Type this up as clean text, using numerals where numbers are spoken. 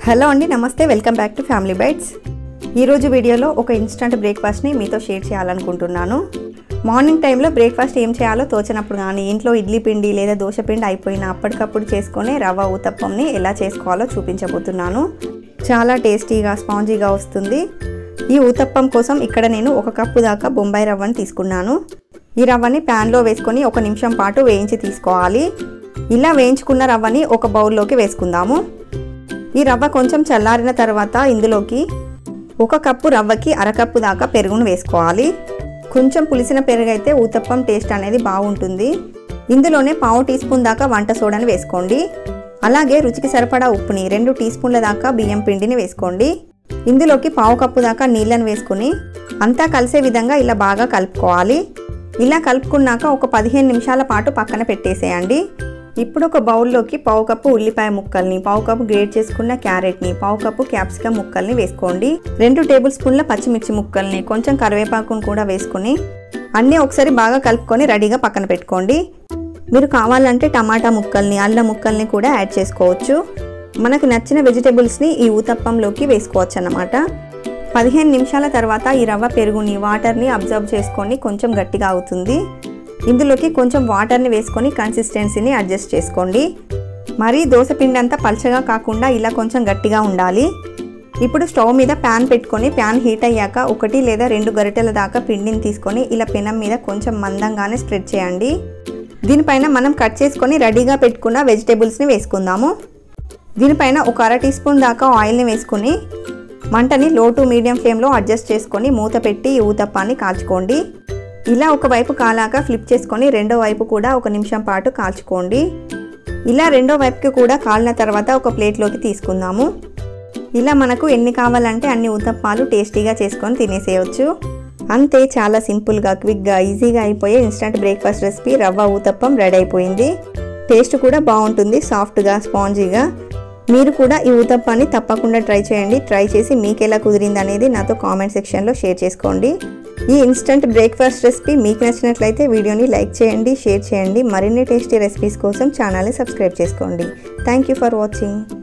Hello అండి, నమస్తే. Welcome back to family bites. ఈరోజు వీడియోలో ఒక ఇన్స్టంట్ బ్రేక్ఫాస్ట్ని మీతో షేర్ చేయాలనుకుంటున్నాను. మార్నింగ్ టైంలో బ్రేక్ఫాస్ట్ ఏం చేయాలో తోచినప్పుడు కానీ, ఇంట్లో ఇడ్లీ పిండి లేదా దోశ పిండి అయిపోయినా అప్పటికప్పుడు చేసుకొని రవ్వ ఊతప్పంని ఎలా చేసుకోవాలో చూపించబోతున్నాను. చాలా టేస్టీగా స్పాంజీగా వస్తుంది. ఈ ఊతప్పం కోసం ఇక్కడ నేను 1 కప్పు దాకా బొంబాయి రవ్వని తీసుకున్నాను. ఈ రవ్వని ప్యాన్లో వేసుకొని 1 నిమిషం పాటు వేయించి తీసుకోవాలి. ఇలా వేయించుకున్న రవ్వని ఒక బౌల్లోకి వేసుకుందాము. ఈ రవ్వ కొంచెం చల్లారిన తర్వాత ఇందులోకి 1 కప్పు రవ్వకి 1/2 కప్పు దాకా పెరుగును వేసుకోవాలి. కొంచెం పులిసిన పెరుగు అయితే ఊతప్పం టేస్ట్ అనేది బాగుంటుంది. ఇందులోనే 1/2 టీ స్పూన్ దాకా వంట సోడాని వేసుకోండి. అలాగే రుచికి సరిపడా ఉప్పుని 2 టీ స్పూన్ల దాకా బియ్యం పిండిని వేసుకోండి. ఇందులోకి 1/2 కప్పు దాకా నీళ్ళని వేసుకుని అంతా కలిసే విధంగా ఇలా బాగా కలుపుకోవాలి. ఇలా కలుపుకున్నాక ఒక 15 నిమిషాల పాటు పక్కన పెట్టేసేయండి. ఇప్పుడు ఒక బౌల్లోకి 1/2 కప్పు ఉల్లిపాయ ముక్కల్ని, 1/2 కప్పు గ్రేట్ చేసుకున్న క్యారెట్ని, 1/2 కప్పు క్యాప్సికమ్ ముక్కల్ని వేసుకోండి. 2 టేబుల్ స్పూన్ల పచ్చిమిర్చి ముక్కల్ని, కొంచెం కరివేపాకును కూడా వేసుకుని అన్నీ ఒకసారి బాగా కలుపుకొని రెడీగా పక్కన పెట్టుకోండి. మీరు కావాలంటే టమాటా ముక్కల్ని, అల్లం ముక్కల్ని కూడా యాడ్ చేసుకోవచ్చు. మనకు నచ్చిన వెజిటేబుల్స్ని ఈ ఊతప్పంలోకి వేసుకోవచ్చు అన్నమాట. 15 నిమిషాల తర్వాత ఈ రవ్వ పెరుగుని, వాటర్ని అబ్జర్వ్ చేసుకొని కొంచెం గట్టిగా అవుతుంది. ఇందులోకి కొంచెం వాటర్ని వేసుకొని కన్సిస్టెన్సీని అడ్జస్ట్ చేసుకోండి. మరీ దోశ పిండి అంతా పల్చగా కాకుండా ఇలా కొంచెం గట్టిగా ఉండాలి. ఇప్పుడు స్టవ్ మీద ప్యాన్ పెట్టుకొని ప్యాన్ హీట్ అయ్యాక 1 లేదా 2 గరిటెల దాకా పిండిని తీసుకొని ఇలా పెనం మీద కొంచెం మందంగానే స్ప్రెడ్ చేయండి. దీనిపైన మనం కట్ చేసుకొని రెడీగా పెట్టుకున్న వెజిటేబుల్స్ని వేసుకుందాము. దీనిపైన 1/2 టీ స్పూన్ దాకా ఆయిల్ని వేసుకొని మంటని లో టు మీడియం ఫ్లేమ్లో అడ్జస్ట్ చేసుకొని మూత పెట్టి ఈ ఊతప్పాన్ని కాల్చుకోండి. ఇలా ఒకవైపు కాలాక ఫ్లిప్ చేసుకొని రెండో వైపు కూడా 1 నిమిషం పాటు కాల్చుకోండి. ఇలా రెండో వైపుకి కూడా కాలిన తర్వాత ఒక ప్లేట్లోకి తీసుకుందాము. ఇలా మనకు ఎన్ని కావాలంటే అన్ని ఊతప్పాలు టేస్టీగా చేసుకొని తినేసేయచ్చు. అంతే, చాలా సింపుల్గా, క్విక్గా, ఈజీగా అయిపోయే ఇన్స్టంట్ బ్రేక్ఫాస్ట్ రెసిపీ రవ్వ ఊతప్పం రెడీ అయిపోయింది. టేస్ట్ కూడా బాగుంటుంది, సాఫ్ట్గా, స్పాంజీగా. మీరు కూడా ఈ ఊతప్పాన్ని తప్పకుండా ట్రై చేయండి. ట్రై చేసి మీకు ఎలా కుదిరింది అనేది నాతో కామెంట్ సెక్షన్లో షేర్ చేసుకోండి. ఈ ఇన్స్టంట్ బ్రేక్ఫాస్ట్ రెసిపీ మీకు నచ్చినట్లయితే వీడియోని లైక్ చేయండి, షేర్ చేయండి. మరిన్ని టేస్టీ రెసిపీస్ కోసం ఛానల్ని సబ్స్క్రైబ్ చేసుకోండి. Thank you for watching.